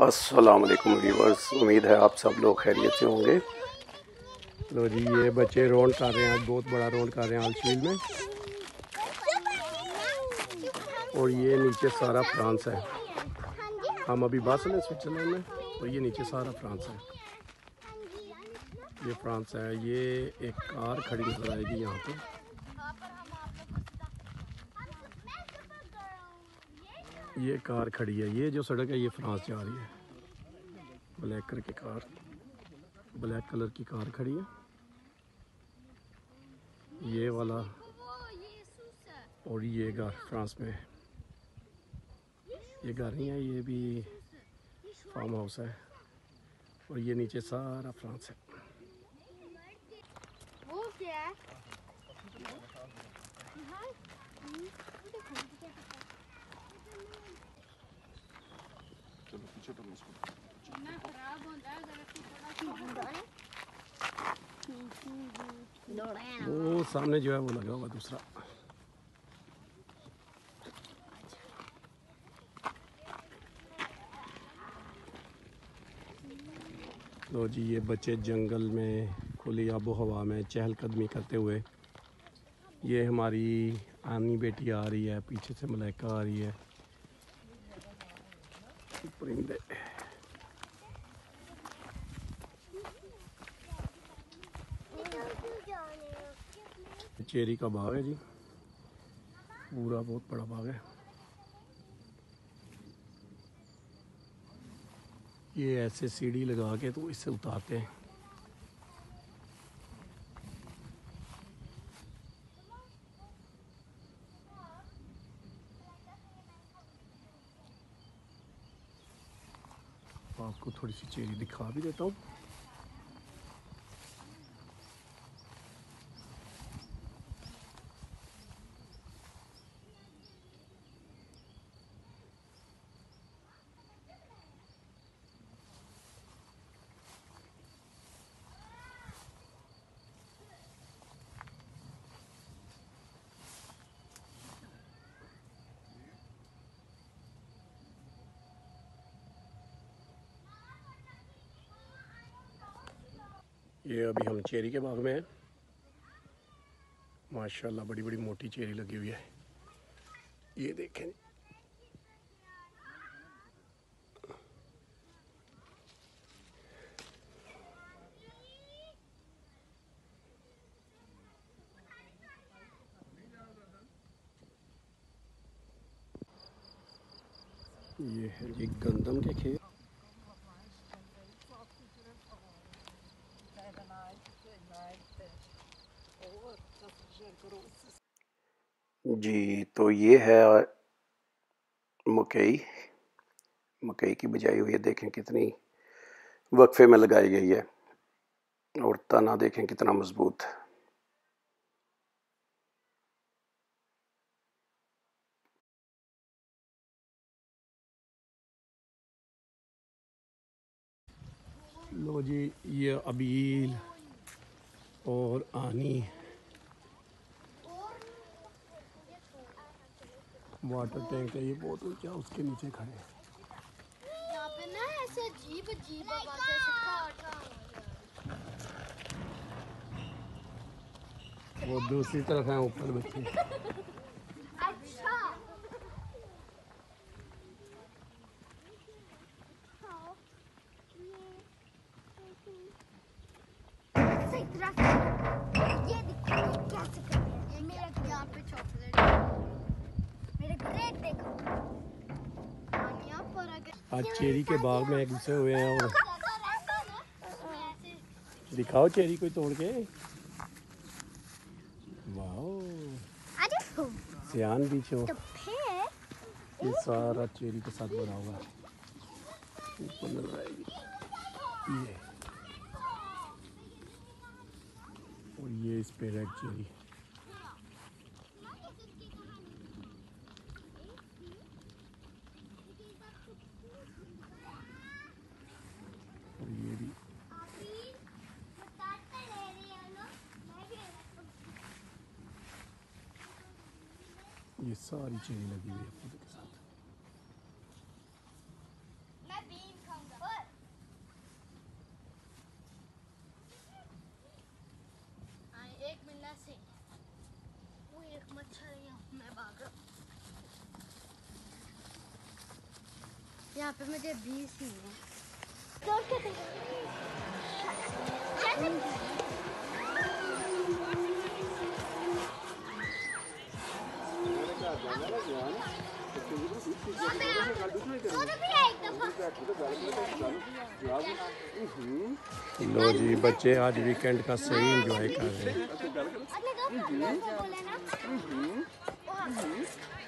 अस्सलाम वालेकुम व्यूवर्स, उम्मीद है आप सब लोग खैरियत से होंगे। लो जी, ये बच्चे राउंड कर रहे हैं, आज बहुत बड़ा राउंड कर रहे हैं आलचवील में। और ये नीचे सारा फ्रांस है। हम अभी बासल है स्विट्जरलैंड में, और ये नीचे सारा फ्रांस है। ये फ्रांस है। ये एक कार खड़ी नजर आएगी यहाँ पे। ये कार खड़ी है, ये जो सड़क है ये फ्रांस जा रही है। ब्लैक कलर की कार, ब्लैक कलर की कार खड़ी है, ये वाला। और ये घर फ्रांस में, ये घर नहीं है, ये भी फार्म हाउस है। और ये नीचे सारा फ्रांस है। वो क्या है? वो सामने जो है वो लगा हुआ दूसरा। लो जी, ये बच्चे जंगल में खुली आबो हवा में चहलकदमी करते हुए। ये हमारी आनी बेटी आ रही है, पीछे से मलाइका आ रही है। परिंदे, चेरी का बाग है जी, पूरा बहुत बड़ा बाग है। ये ऐसे सीढ़ी लगा के तो इससे उतारते हैं। आपको थोड़ी सी चेरी दिखा भी देता हूँ। ये अभी हम चेरी के बाग में हैं। माशाल्लाह बड़ी बड़ी मोटी चेरी लगी हुई है। ये देखें, ये है जी गंदम के खेत। जी, तो ये है मकई। मकई की बिजाई हुई है, देखें कितनी वक्फे में लगाई गई है। और तना देखें कितना मजबूत। लो जी, ये अबील और आनी वाटर टैंक है, ये बहुत ऊंचा, उसके नीचे खड़े हैं। यहाँ पे ना ऐसे अजीब अजीब बातें सिखा। वो दूसरी तरफ है ऊपर बच्चे। अच्छा, सही तरह ये देखो कैसे कर रहे हैं। ये मेरा यहाँ पे चॉकलेट, मेरे ग्रेट देखो। यहाँ पर अगर आज चेरी के बाग में घुसे हुए हैं। और दिखाओ चेरी कोई तोड़ के। वाओ, सियान बीच हो। ये सारा चेरी के साथ भरा हुआ है, ऊपर नजर आएगी ये। और ये इस पे रेड चेरी। और ये भी, ये सारी चेरी लगी हुई है पौधे के साथ। यहाँ पे मुझे 20 ही है। लो जी, बच्चे आज वीकेंड का सही एंजॉय कर रहे हैं।